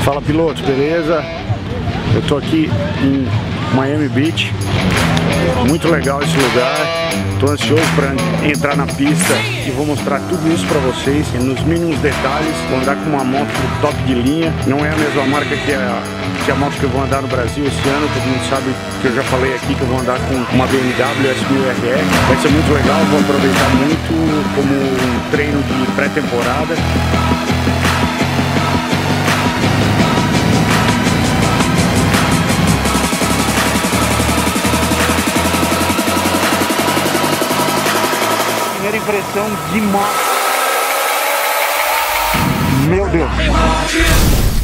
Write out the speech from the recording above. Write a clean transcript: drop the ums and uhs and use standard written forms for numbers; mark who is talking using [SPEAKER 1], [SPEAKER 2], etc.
[SPEAKER 1] Fala, pilotos, beleza? Eu tô aqui em Miami Beach, muito legal esse lugar. Tô ansioso para entrar na pista e vou mostrar tudo isso para vocês nos mínimos detalhes. Vou andar com uma moto top de linha, não é a mesma marca que a moto que eu vou andar no Brasil esse ano. Todo mundo sabe que eu já falei aqui que eu vou andar com uma BMW S1000RR. Vai ser muito legal, vou aproveitar muito como um treino de pré-temporada. Primeira impressão de moto. Meu Deus.